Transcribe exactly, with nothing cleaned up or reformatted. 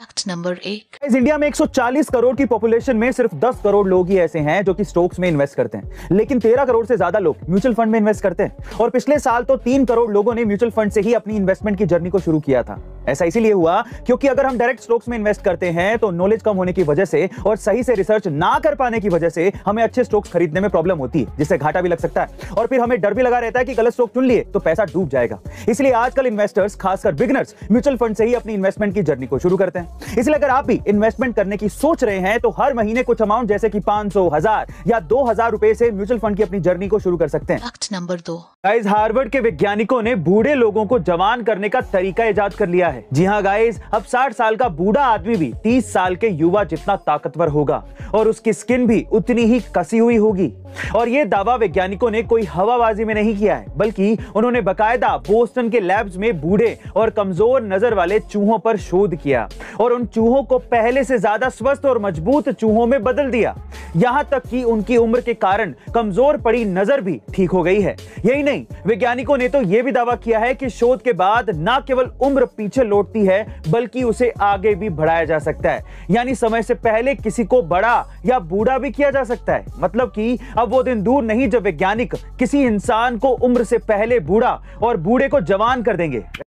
Fact number एक। इस India में एक सौ चालीस करोड़ की पॉपुलेशन में सिर्फ दस करोड़ लोग ही ऐसे हैं जो कि स्टॉक्स में इन्वेस्ट करते हैं, लेकिन तेरह करोड़ से ज्यादा लोग म्यूचुअल फंड में इन्वेस्ट करते हैं। और पिछले साल तो तीन करोड़ लोगों ने म्यूचुअल फंड से ही अपनी इन्वेस्टमेंट की जर्नी को शुरू किया था। ऐसा इसीलिए हुआ क्योंकि अगर हम डायरेक्ट स्टॉक्स में इन्वेस्ट करते हैं तो नॉलेज कम होने की वजह से और सही से रिसर्च ना कर पाने की वजह से हमें अच्छे स्टॉक्स खरीदने में प्रॉब्लम होती है, जिससे घाटा भी लग सकता है और फिर हमें डर भी लगा रहता है कि गलत स्टॉक चुन लिए तो पैसा डूब जाएगा। इसलिए आजकल इन्वेस्टर्स, खासकर बिगिनर्स, म्यूचुअल फंड से ही अपनी इन्वेस्टमेंट की जर्नी को शुरू करते हैं। इसलिए अगर आप भी इन्वेस्टमेंट करने की सोच रहे हैं तो हर महीने कुछ अमाउंट जैसे कि पांच सौ, हजार या दो हजार रुपए से म्यूचुअल फंड की अपनी जर्नी को शुरू कर सकते हैं। फैक्ट नंबर दो। गाइस, हार्वर्ड के वैज्ञानिकों ने बूढ़े लोगों को जवान करने का तरीका इजाद कर लिया है। जी हाँ गाइस, अब साठ साल का बूढ़ा आदमी भी तीस साल के युवा जितना ताकतवर होगा और उसकी स्किन भी उतनी ही कसी हुई होगी। और यह दावा वैज्ञानिकों ने कोई हवाबाजी में नहीं किया है, बल्कि उन्होंने बकायदा बोस्टन के लैब्स में बूढ़े और कमजोर नजर वाले चूहों पर शोध किया और उन चूहों को पहले से ज्यादा स्वस्थ और मजबूत चूहों में बदल दिया। यहां तक कि उनकी उम्र के कारण कमजोर पड़ी नजर भी ठीक हो गई है। यही नहीं, वैज्ञानिकों ने तो यह भी दावा किया है कि शोध के बाद न केवल उम्र पीछे लौटती है बल्कि उसे आगे भी बढ़ाया जा सकता है, यानी समय से पहले किसी को बड़ा या बूढ़ा भी किया जा सकता है। मतलब कि अब वो दिन दूर नहीं जब वैज्ञानिक किसी इंसान को उम्र से पहले बूढ़ा और बूढ़े को जवान कर देंगे।